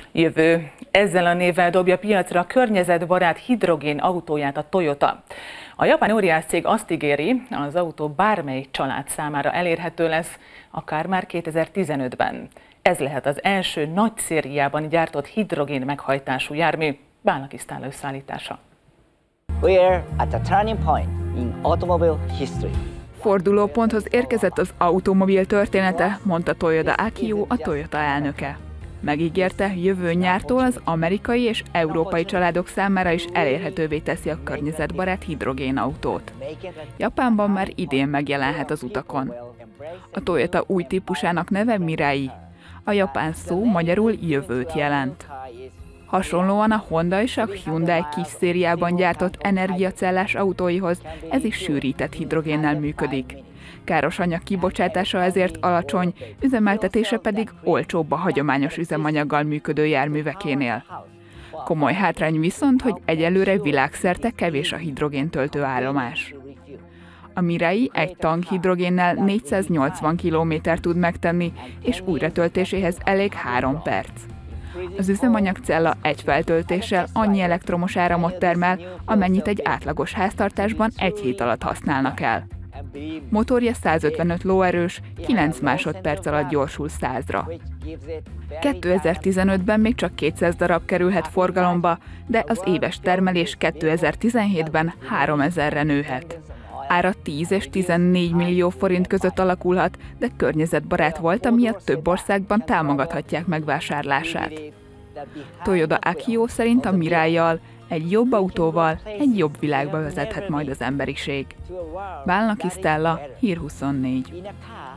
Jövő. Ezzel a névvel dobja piacra a környezetbarát hidrogén autóját a Toyota. A japán óriáscég azt ígéri, az autó bármely család számára elérhető lesz, akár már 2015-ben. Ez lehet az első nagy szériában gyártott hidrogén meghajtású jármű. Bálnaki Sztála összeállítása. We are at a turning point in automobile history. Fordulóponthoz érkezett az automobil története, mondta Toyoda Akio, a Toyota elnöke. Megígérte, jövő nyártól az amerikai és európai családok számára is elérhetővé teszi a környezetbarát hidrogénautót. Japánban már idén megjelenhet az utakon. A Toyota új típusának neve Mirai. A japán szó magyarul jövőt jelent. Hasonlóan a Honda és a Hyundai kis szériában gyártott energiacellás autóihoz ez is sűrített hidrogénnel működik. Káros anyag kibocsátása ezért alacsony, üzemeltetése pedig olcsóbb a hagyományos üzemanyaggal működő járművekénél. Komoly hátrány viszont, hogy egyelőre világszerte kevés a hidrogéntöltő állomás. A Mirai egy tank hidrogénnel 480 km-t tud megtenni, és újratöltéséhez elég 3 perc. Az üzemanyagcella egy feltöltéssel annyi elektromos áramot termel, amennyit egy átlagos háztartásban egy hét alatt használnak el. Motorja 155 lóerős, 9 másodperc alatt gyorsul 100-ra. 2015-ben még csak 200 darab kerülhet forgalomba, de az éves termelés 2017-ben 3000-re nőhet. Ára 10 és 14 millió forint között alakulhat, de környezetbarát volt, miatt több országban támogathatják megvásárlását. Toyoda Akio szerint a Mirai-jal, egy jobb autóval egy jobb világba vezethet majd az emberiség. Bálnaki Sztála, Hír 24.